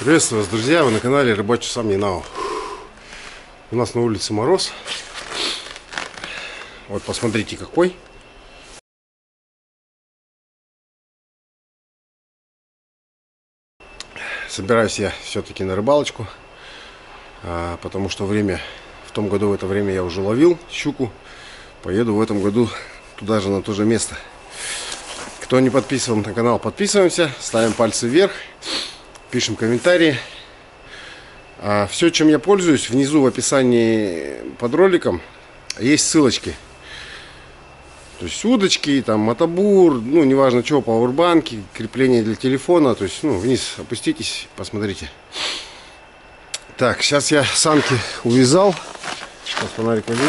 Приветствую вас, друзья! Вы на канале Рыбачу Сам Нинау. У нас на улице мороз. Вот посмотрите какой. Собираюсь я все-таки на рыбалочку, потому что в том году в это время я уже ловил щуку. Поеду в этом году туда же, на то же место. Кто не подписан на канал, подписываемся, ставим пальцы вверх, пишем комментарии. Все, чем я пользуюсь, внизу в описании под роликом есть ссылочки. То есть удочки, там мотобур, ну неважно чего, пауэрбанки, крепление для телефона. То есть, вниз опуститесь, посмотрите. Так, сейчас я санки увязал. Сейчас фонарик возьму.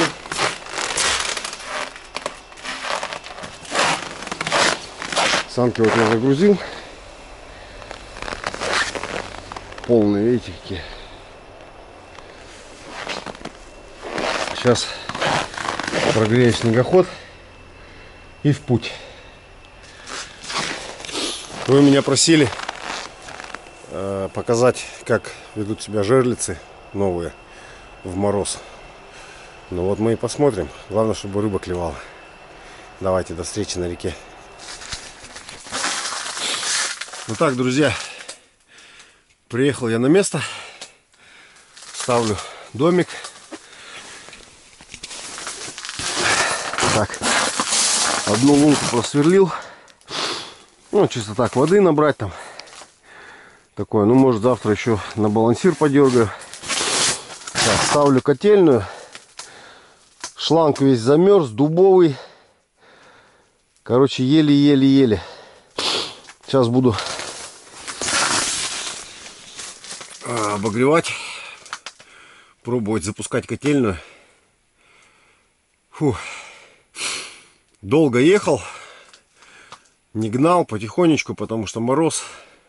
Санки вот я загрузил. Полные, видите, какие. Сейчас прогрею снегоход и в путь. Вы меня просили показать, как ведут себя жерлицы новые в мороз. Ну вот мы и посмотрим. Главное, чтобы рыба клевала. Давайте, до встречи на реке. Ну так, друзья, приехал я на место. Ставлю домик. Так, одну лунку просверлил. Ну, чисто так, воды набрать там. Такое, ну, может, завтра еще на балансир подергаю. Так, ставлю котельную. Шланг весь замерз, дубовый. Короче, еле-еле-еле. Сейчас буду обогревать. Пробовать запускать котельную. Фух. Долго ехал, не гнал, потихонечку, потому что мороз.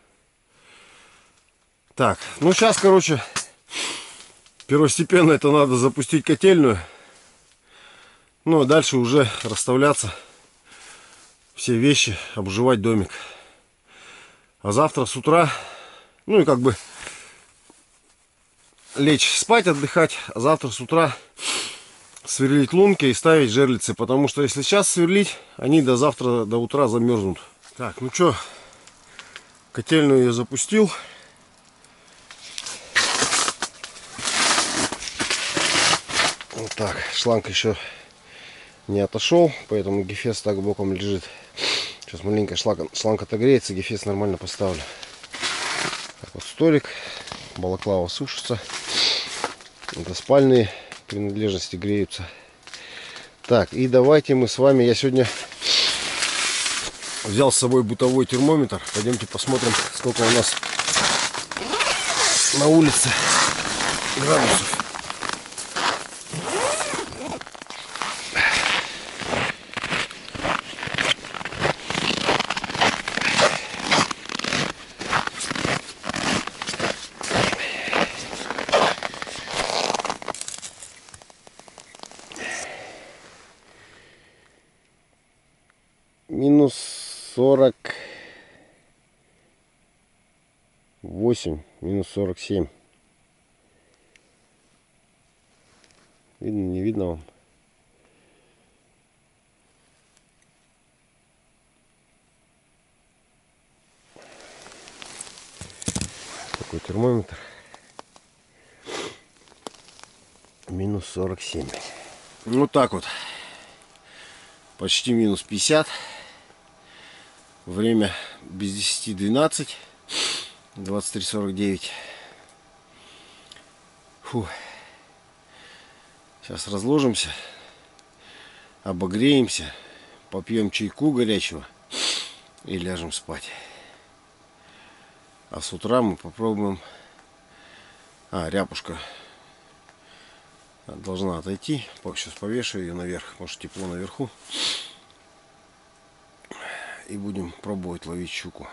Так, ну сейчас, короче, первостепенно это надо запустить котельную. Ну, а дальше уже расставляться, все вещи, обживать домик. А завтра с утра, ну и как бы лечь спать, отдыхать, а завтра с утра сверлить лунки и ставить жерлицы, потому что если сейчас сверлить, они до завтра, до утра замерзнут. Так, ну что, котельную я запустил. Вот так, шланг еще не отошел, поэтому гефес так боком лежит. Сейчас маленько шланг отогреется, гефес нормально поставлю. Так, вот столик, балаклава сушится, это спальные принадлежности греются. Так, и давайте мы с вами, я сегодня взял с собой бытовой термометр. Пойдемте посмотрим, сколько у нас на улице градусов. Минус 48, минус 47. Видно, не видно вам? Такой термометр. Минус 47. Вот так вот. Почти минус 50. Время без 10:12. 23:49. Фу. Сейчас разложимся, обогреемся, попьем чайку горячего и ляжем спать. А с утра мы попробуем. Ряпушка должна отойти. Сейчас повешу ее наверх. Может, тепло наверху. И будем пробовать ловить щуку.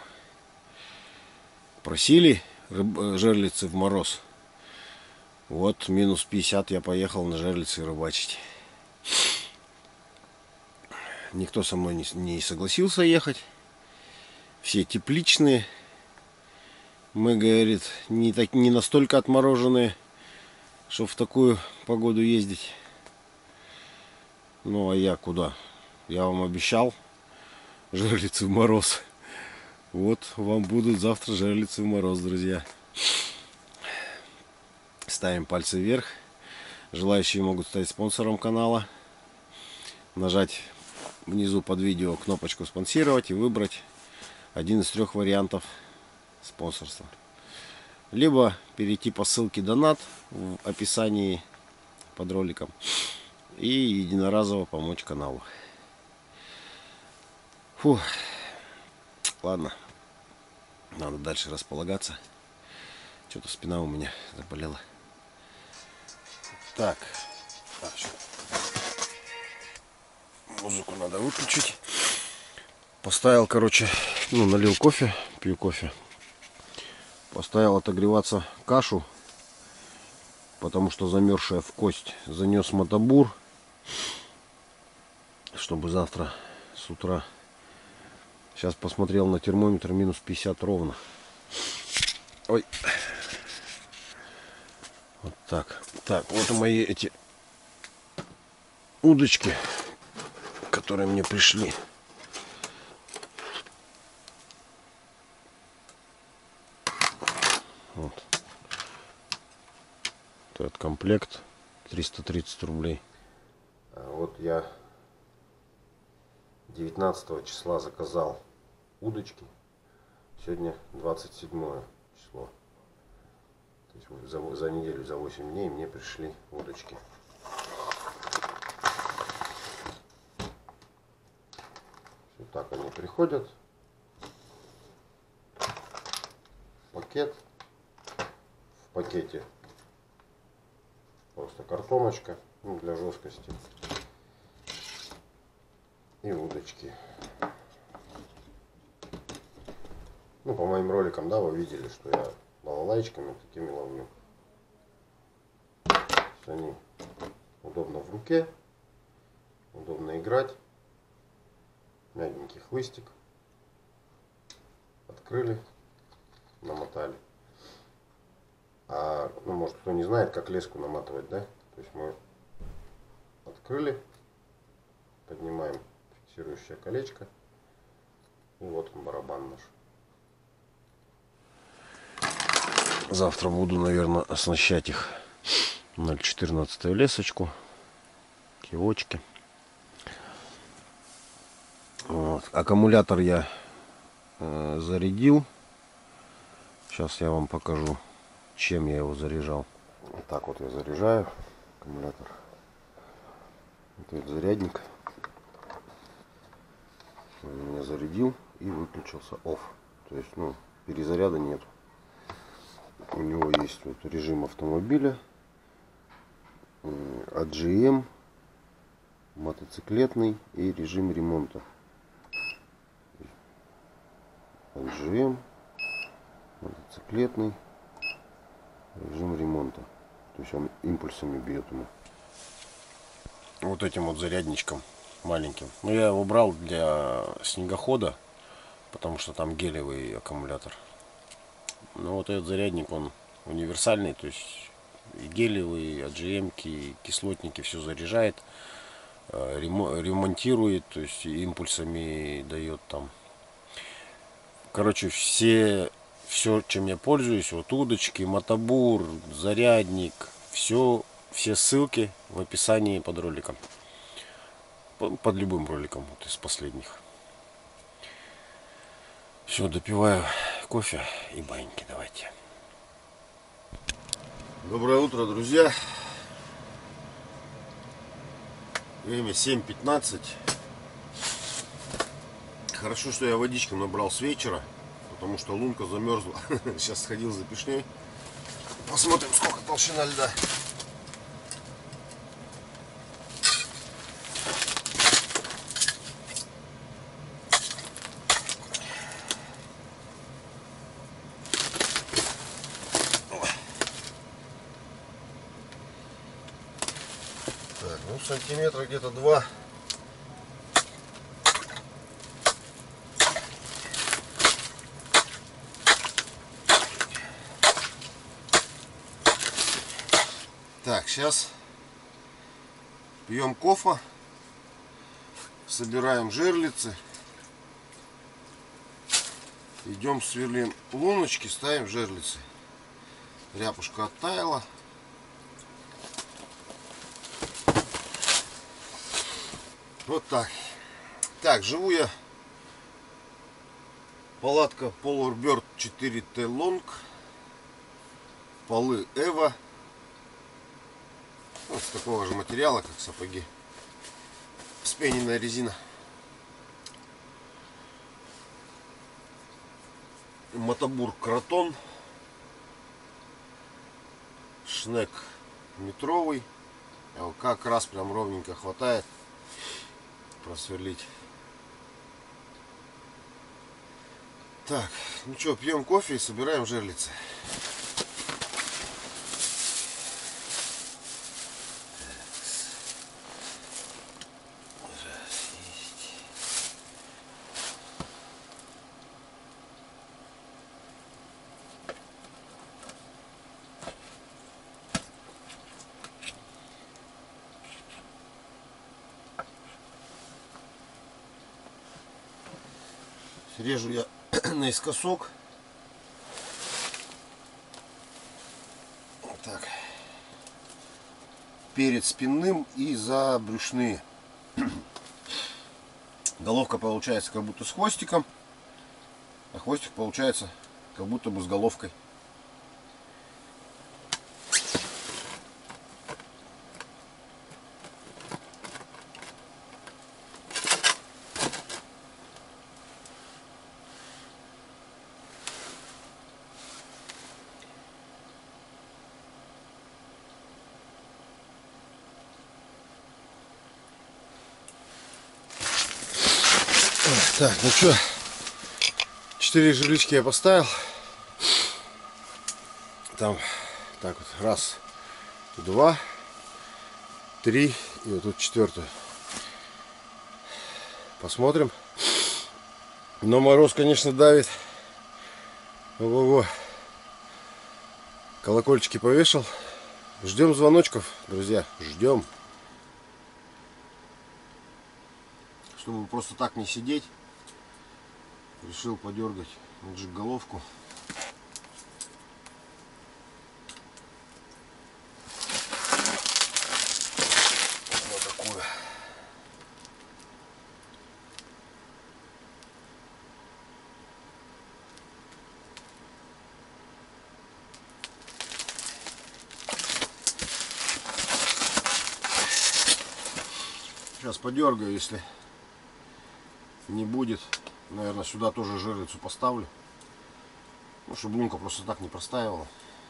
Просили жерлицы в мороз. Вот минус 50 я поехал на жерлицы рыбачить. Никто со мной не согласился ехать. Все тепличные. Мы, говорит, не настолько отмороженные, чтобы в такую погоду ездить. Ну а я куда? Я вам обещал жерлицы в мороз. Вот вам будут завтра жерлицы в мороз, друзья. Ставим пальцы вверх. Желающие могут стать спонсором канала. Нажать внизу под видео кнопочку спонсировать и выбрать один из 3 вариантов спонсорства. Либо перейти по ссылке донат в описании под роликом и единоразово помочь каналу. Фу. Ладно. Надо дальше располагаться. Что-то спина у меня заболела. Так. Музыку надо выключить. Поставил, короче, налил кофе, пью кофе. Поставил отогреваться кашу, потому что замерзшая в кость. Занес мотобур, чтобы завтра с утра. Сейчас посмотрел на термометр, минус 50 ровно. Ой. Вот так. Так, вот мои эти удочки, которые мне пришли. Вот. Этот комплект 330 рублей. Вот я 19 числа заказал удочки. Сегодня 27 число. То есть за неделю, за 8 дней мне пришли удочки. Вот так они приходят. Пакет. В пакете просто картоночка, для жесткости. И удочки. По моим роликам, да, вы видели, что я балалайчиками такими ловлю. Они удобно в руке, удобно играть. Мягенький хлыстик. Открыли, намотали. Может, кто не знает, как леску наматывать, да? То есть мы открыли, поднимаем фиксирующее колечко. И вот он, барабан наш. Завтра буду, наверное, оснащать их 0,14 лесочку, кивочки. Вот. Аккумулятор я зарядил. Сейчас я вам покажу, чем я его заряжал. Вот так вот я заряжаю аккумулятор. Вот этот зарядник. Он меня зарядил и выключился off. То есть, перезаряда нет. У него есть вот режим автомобиля, AGM, мотоциклетный и режим ремонта. AGM, мотоциклетный, режим ремонта. То есть он импульсами бьет ему. Вот этим вот зарядничком маленьким. Я его брал для снегохода, потому что там гелевый аккумулятор. Но вот этот зарядник, он универсальный, то есть и гелевые, и AGM-ки, и кислотники все заряжает, ремонтирует, то есть импульсами дает там. Короче, все, чем я пользуюсь, вот удочки, мотобур, зарядник, все ссылки в описании под роликом. Под любым роликом, вот из последних. Все, допиваю кофе и баньки, давайте. Доброе утро, друзья. Время 7:15. Хорошо, что я водички набрал с вечера, потому что лунка замерзла. Сейчас сходил за пешней. Посмотрим, сколько толщина льда. Сантиметра где-то 2. Так, сейчас пьем кофе, собираем жерлицы, идем сверлим луночки, ставим жерлицы. Ряпушка оттаяла. Вот так. Так, живу я. Палатка Polar-Bird 4T Long. Полы Эва. Вот с такого же материала, как сапоги. Вспененная резина. Мотобур Кротон. Шнек метровый. Как раз прям ровненько хватает просверлить. Так, ну что, пьем кофе и собираем жерлицы. Режу я наискосок. Вот так. Перед спинным и за брюшные. Головка получается как будто с хвостиком, а хвостик получается как будто бы с головкой. Так, ну что, 4 жерлички я поставил. Там так вот, раз, 2, 3 и вот тут 4. Посмотрим. Но мороз, конечно, давит. Ого-го. Колокольчики повешал. Ждем звоночков, друзья. Ждем. Чтобы просто так не сидеть, решил подергать головку. Вот такую. Сейчас подергаю, если не будет, наверное, сюда тоже жерлицу поставлю, ну, чтобы лунка просто так не простаивала.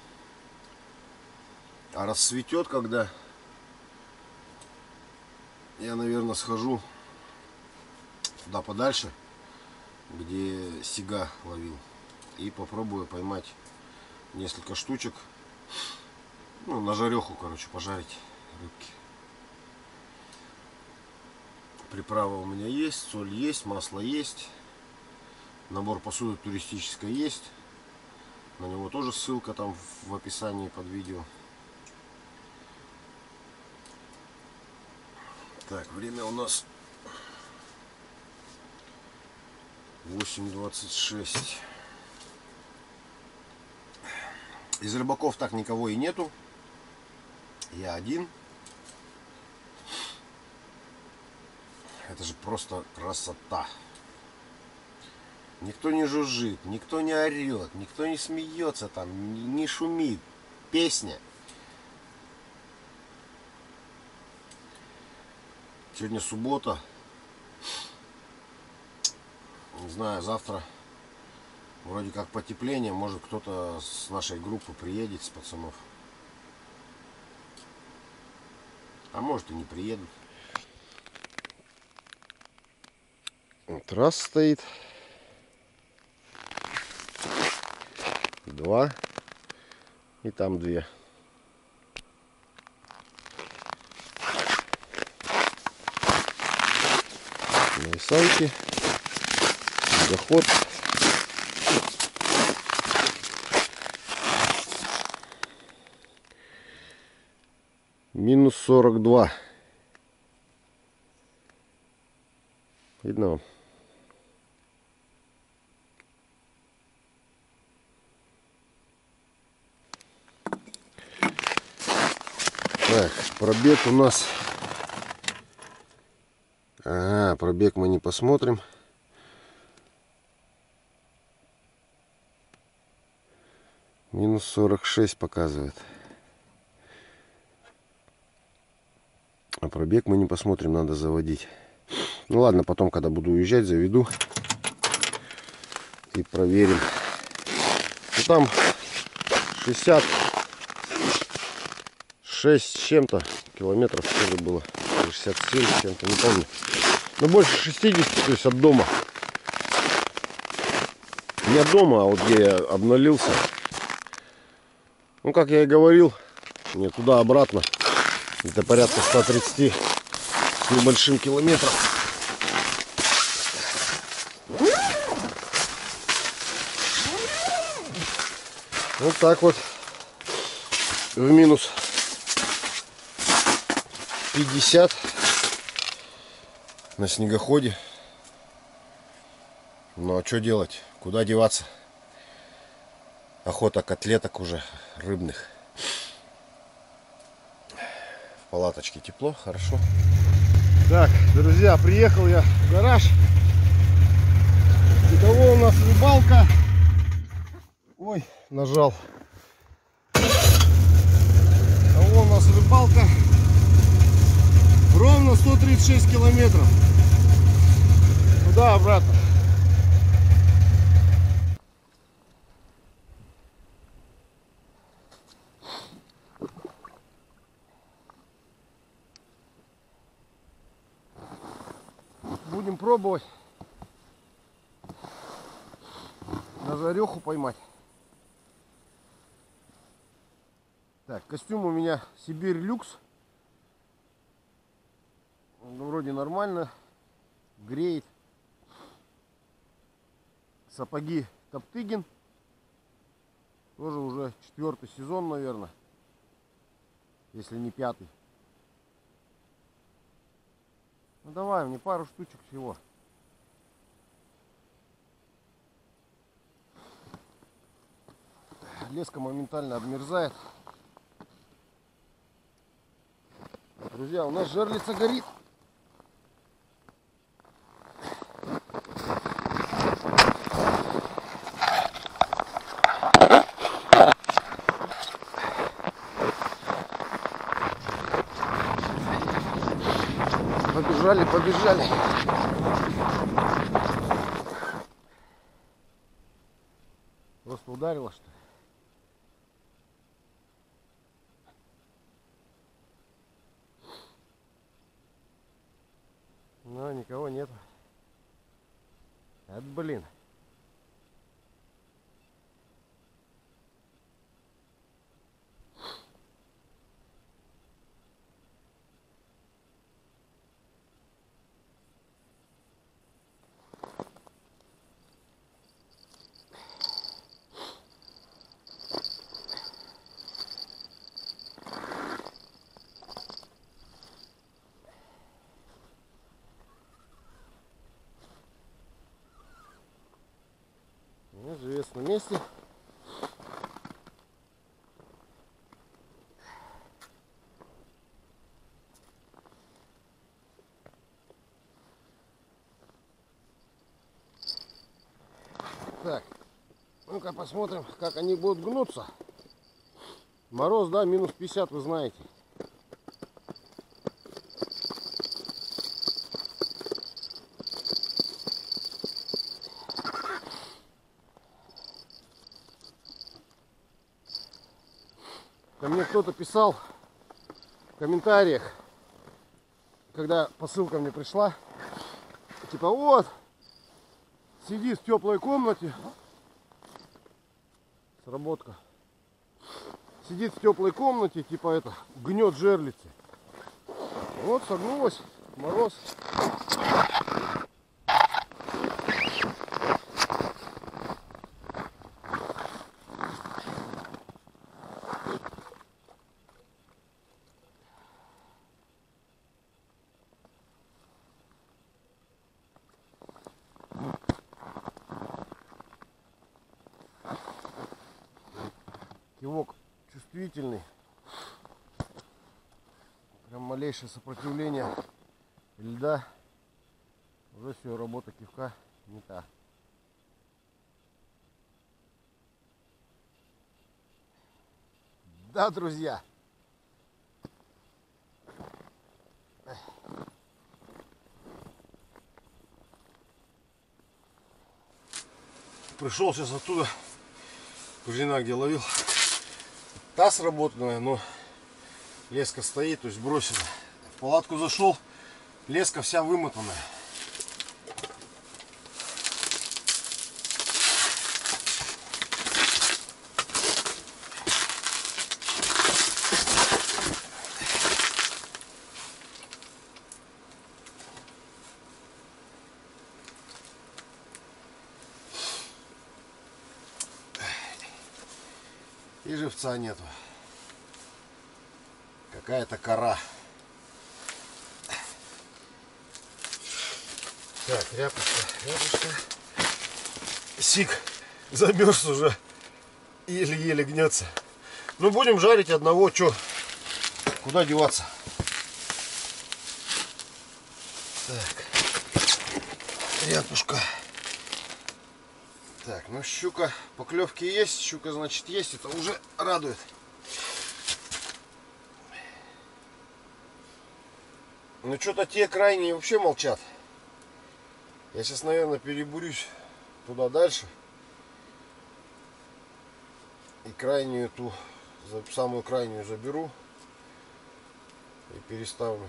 А рассветет, когда я, наверное, схожу туда подальше, где сига ловил, и попробую поймать несколько штучек, ну, на жареху, короче, пожарить рыбки. Приправа у меня есть, соль есть, масло есть, набор посуды туристической есть, на него тоже ссылка там в описании под видео. Так, время у нас 8:26. Из рыбаков так никого и нету, я один. Это же просто красота. Никто не жужжит, никто не орет, никто не смеется там, не шумит. Песня. Сегодня суббота. Не знаю, завтра вроде как потепление. Может, кто-то с нашей группы приедет, с пацанов. А может, и не приедут. Вот раз стоит, 2 и там 2. Наисанки, доход. Минус 42. Видно вам? Так, пробег у нас... Ага, пробег мы не посмотрим. Минус 46 показывает. А пробег мы не посмотрим, надо заводить. Ну ладно, потом, когда буду уезжать, заведу и проверим. Ну, там 66 с чем-то километров тоже было. 67 с чем-то, не помню. Но больше 60, то есть от дома. Не от дома, а вот где я обнулился. Ну, как я и говорил, мне туда-обратно где-то порядка 130 с небольшим километров. Вот так вот в минус 50 на снегоходе. Ну а что делать? Куда деваться? Охота котлеток уже рыбных. В палаточке тепло, хорошо. Так, друзья, приехал я в гараж. Итого у нас рыбалка. Ой, нажал. Итого у нас рыбалка. Ровно 136 километров. Туда-обратно. Будем пробовать на жареху поймать. Так, костюм у меня Сибирь Люкс. Вроде нормально, греет. Сапоги Топтыгин. Тоже уже 4-й сезон, наверное, если не 5-й. Ну давай, мне пару штучек всего. Леска моментально обмерзает. Друзья, у нас жерлица горит. Побежали, побежали. Просто ударило, что ли? Но никого нет. Это, блин. Живец на месте. Так, ну-ка посмотрим, как они будут гнуться. Мороз, да, минус 50, вы знаете. Ко мне кто-то писал в комментариях, когда посылка мне пришла, типа вот, сидит в теплой комнате, сработка, сидит в теплой комнате, типа это, гнет жерлицы. Вот согнулась, мороз. Кивок чувствительный. Прям малейшее сопротивление льда. Уже все, работа кивка не та. Да, друзья. Пришел сейчас оттуда, Кузина, где ловил. Та сработанная, но леска стоит, то есть бросила. В палатку зашел, леска вся вымотанная. И живца нету. Какая-то кора. Так, ряпушка. Сик замерз уже. Еле-еле гнется. Ну, будем жарить одного. Чё? Куда деваться? Так. Ряпушка. Так, ну щука, поклевки есть. Щука, значит, есть. Это уже радует. Ну, что-то те крайние вообще молчат. Я сейчас, наверное, перебурюсь туда дальше. И крайнюю ту, самую крайнюю заберу. И переставлю.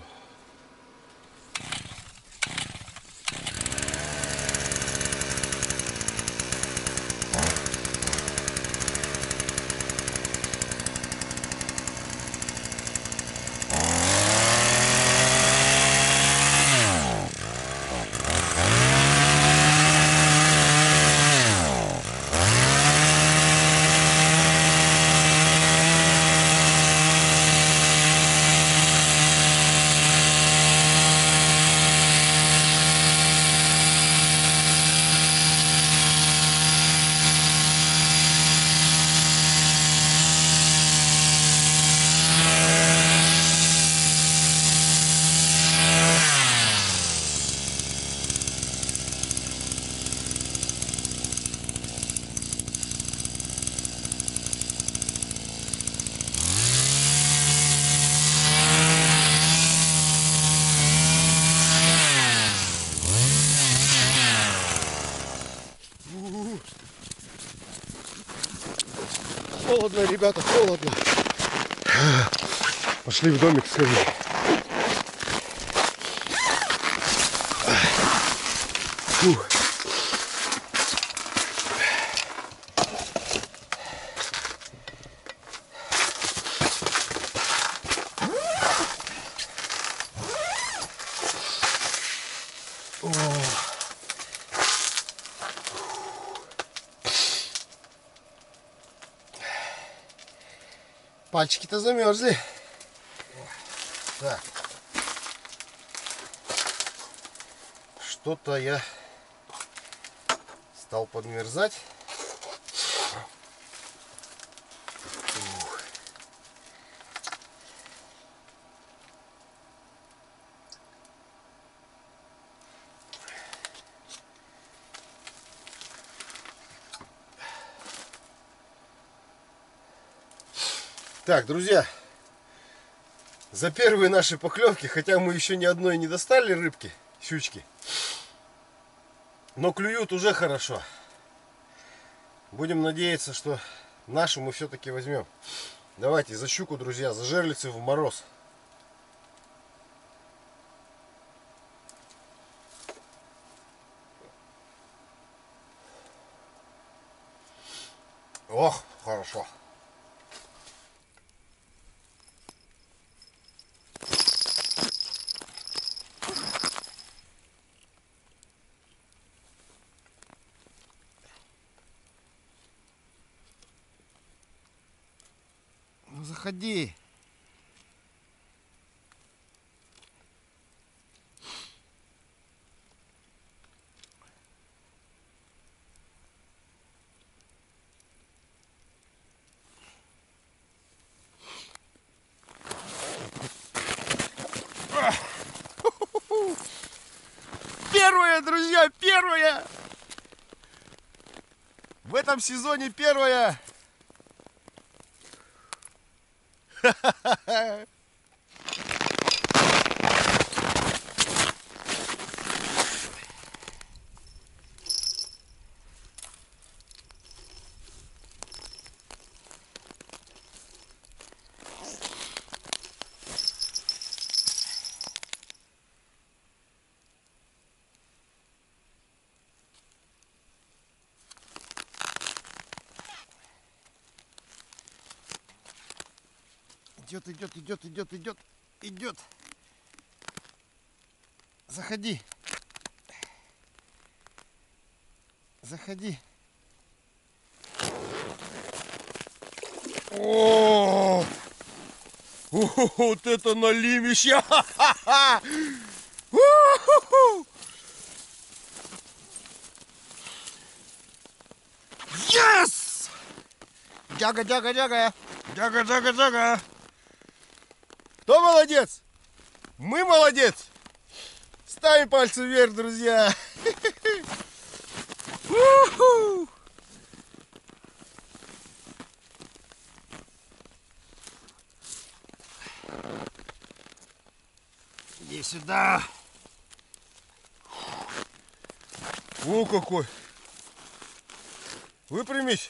Холодно, ребята, холодно. Пошли в домик сходить. Фух. Пальчики-то замерзли. Так. Что-то я стал подмерзать. Так, друзья, за первые наши поклевки, хотя мы еще ни одной не достали рыбки, щучки, но клюют уже хорошо. Будем надеяться, что нашу мы все-таки возьмем. Давайте за щуку, друзья, за жерлицы в мороз. Ох, хорошо. Ну заходи. первая! В этом сезоне первая! Идет. Заходи. О, вот это налимище! Yes! Джага. Кто молодец? Мы молодец! Ставим пальцы вверх, друзья! Иди сюда! О, какой! Выпрямись!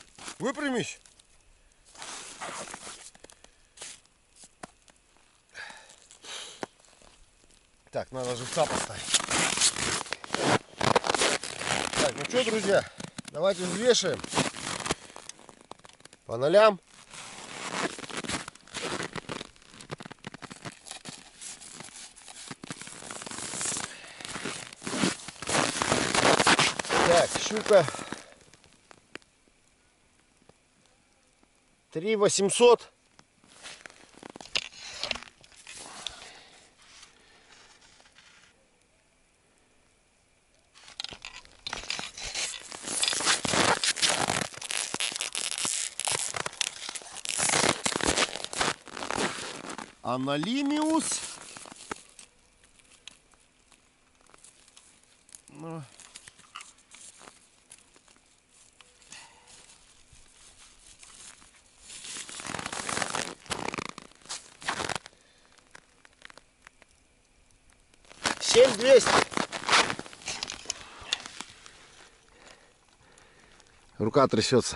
Так, надо живца поставить. Так, ну что, друзья, давайте взвешиваем по нолям. Так, щука 3800. Аналимиус. Ну. $7200. Рука трясется.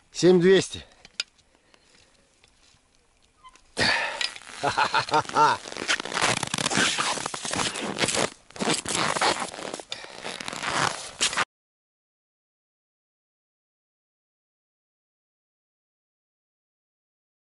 7200. Ха-ха-ха-ха.